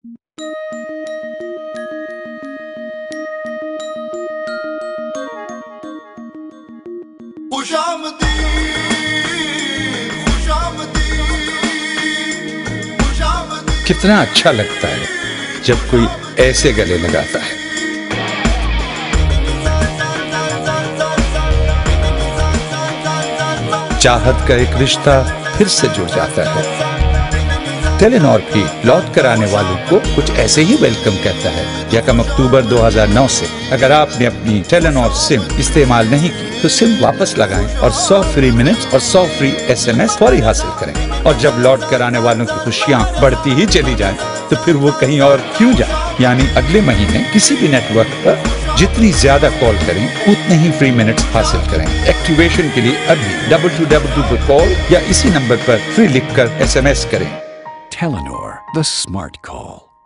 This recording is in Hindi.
कितना अच्छा लगता है जब कोई ऐसे गले लगाता है। चाहत का एक रिश्ता फिर से जुड़ जाता है। टेलीनॉर भी लौट कर आने वालों को कुछ ऐसे ही वेलकम कहता है। 1 अक्टूबर 2009 से अगर आपने अपनी टेलीनॉर सिम इस्तेमाल नहीं की तो सिम वापस लगाएं और 100 फ्री मिनट्स और 100 फ्री SMS फौरी हासिल करें। और जब लौट कर आने वालों की खुशियाँ बढ़ती ही चली जाएं तो फिर वो कहीं और क्यों जाए। यानी अगले महीने किसी भी नेटवर्क पर जितनी ज्यादा कॉल करें उतने ही फ्री मिनट्स हासिल करें। एक्टिवेशन के लिए अभी 2222 पर कॉल या इसी नंबर पर फ्री लिखकर SMS करें। Telenor, the smart call.